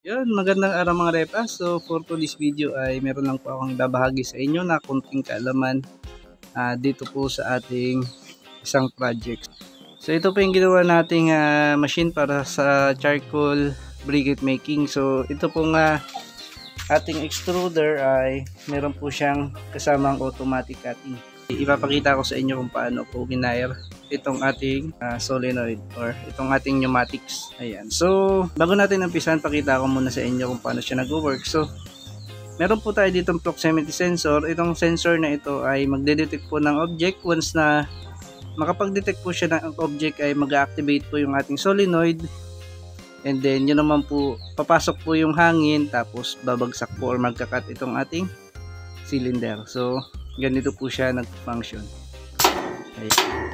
Yun, magandang araw mga repa. So for today's video ay meron lang po akong ibabahagi sa inyo na konting kaalaman dito po sa ating isang project. So ito po yung ginawa nating machine para sa charcoal briquette making. So ito pong ating extruder ay meron po siyang kasamang automatic cutting. Ipapakita ko sa inyo kung paano po ginire itong ating solenoid or itong ating pneumatics. Ayan. So, bago natin umpisan, pakita ko muna sa inyo kung paano siya nag-work. So, meron po tayo ditong proximity sensor. Itong sensor na ito ay magde-detect po ng object. Once na makapag-detect po siya ng object ay mag-activate po yung ating solenoid. And then, yun naman po, papasok po yung hangin tapos babagsak po or magkakat itong ating cylinder. So, ganito po siya nag-function. Ayan.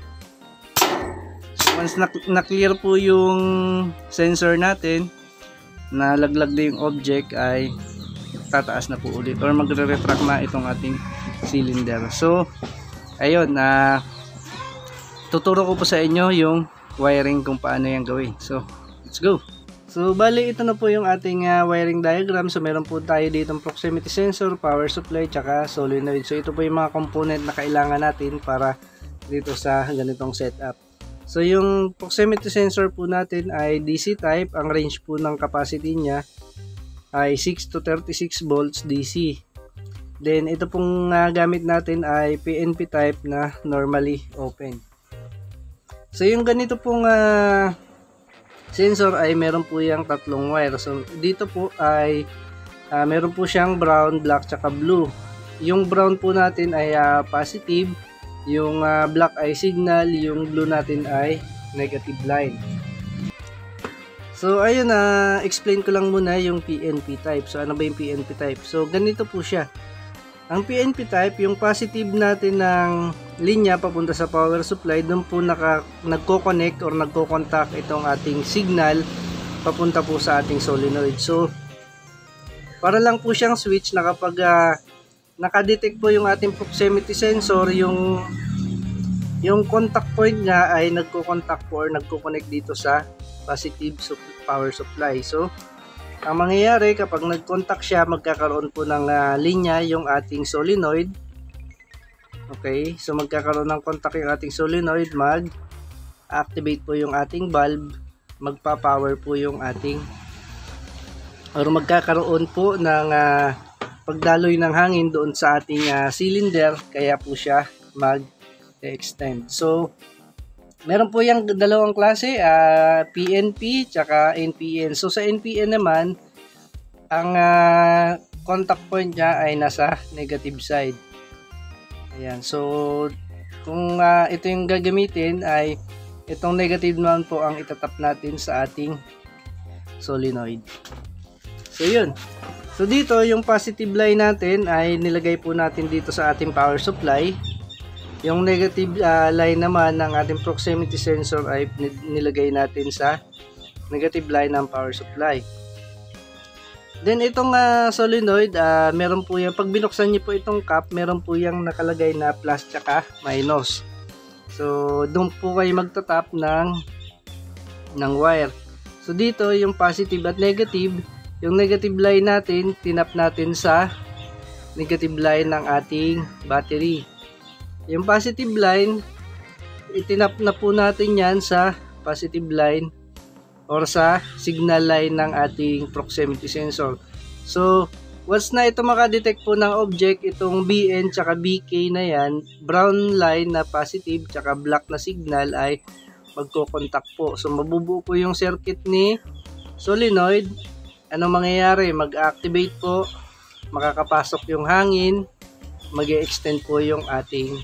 Once na-clear po yung sensor natin, nalaglag na yung object, ay tataas na po ulit or magre-retract na itong ating cylinder. So, ayun, tuturo ko po sa inyo yung wiring kung paano yan gawin. So, let's go! So, bali ito na po yung ating wiring diagram. So, meron po tayo ditong proximity sensor, power supply, tsaka solenoid. So, ito po yung mga component na kailangan natin para dito sa ganitong setup. So, yung proximity sensor po natin ay DC type. Ang range po ng capacity niya ay 6 to 36 volts DC. Then, ito pong gamit natin ay PNP type na normally open. So, yung ganito pong sensor ay meron po yung tatlong wire. So, dito po ay meron po siyang brown, black, tsaka blue. Yung brown po natin ay positive. Yung black ay signal, yung blue natin ay negative line. So ayun, explain ko lang muna yung PNP type. So ano ba yung PNP type? So ganito po siya. Ang PNP type, yung positive natin ng linya papunta sa power supply, doon po nagko-connect or nagko-contact itong ating signal papunta po sa ating solenoid. So para lang po siyang switch na kapag nakadetect po yung ating proximity sensor, yung contact point nga ay nagko-contact po or nagko-connect dito sa positive power supply. So, ang mangyayari kapag nag-contact siya, magkakaroon po ng linya yung ating solenoid. Okay, so magkakaroon ng contact yung ating solenoid, mag-activate po yung ating valve, magpa-power po yung ating or magkakaroon po ng pagdaloy ng hangin doon sa ating cylinder, kaya po siya mag-extend. So, meron po yung dalawang klase, PNP tsaka NPN. So, sa NPN naman, ang contact point niya ay nasa negative side. Ayan. So, kung ito yung gagamitin ay itong negative naman po ang itatap natin sa ating solenoid. So, yun. So dito, yung positive line natin ay nilagay po natin dito sa ating power supply. Yung negative line naman ng ating proximity sensor ay nilagay natin sa negative line ng power supply. Then itong solenoid, meron po yung, pag binuksan niyo po itong cap, meron po yung nakalagay na plus tsaka minus. So doon po kayo magtatap ng wire. So dito, yung positive at negative, yung negative line natin, tinap natin sa negative line ng ating battery. Yung positive line, itinap na po natin yan sa positive line or sa signal line ng ating proximity sensor. So, once na ito makadetect po ng object, itong BN tsaka BK na yan, brown line na positive tsaka black na signal ay magko-contact po. So, mabubuo po yung circuit ni solenoid. Anong mangyayari? Mag-activate po, makakapasok yung hangin, mag-extend po yung ating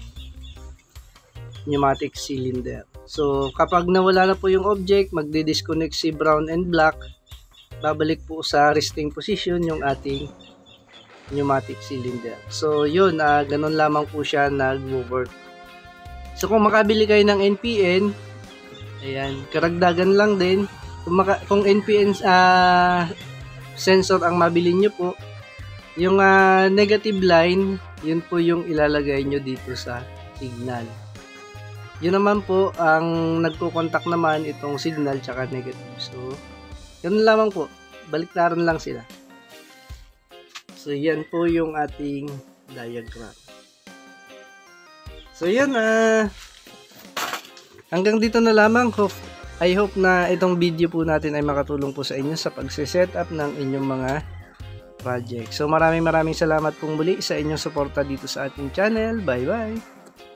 pneumatic cylinder. So, kapag nawala na po yung object, magdi-disconnect si brown and black, babalik po sa resting position yung ating pneumatic cylinder. So, yun, ganun lamang po siya nag-work. So, kung makabili kayo ng NPN, ayan, karagdagan lang din. Kung NPN sensor ang mabili nyo po, yung negative line, yun po yung ilalagay nyo dito sa signal. Yun naman po, ang nagko-contact naman itong signal tsaka negative. So, yun lamang po. baliktaran lang sila. So yan po yung ating diagram. So yan, hanggang dito na lamang. I hope na itong video po natin ay makatulong po sa inyo sa pagse-set up ng inyong mga project. So maraming salamat pong muli sa inyong suporta dito sa ating channel. Bye bye!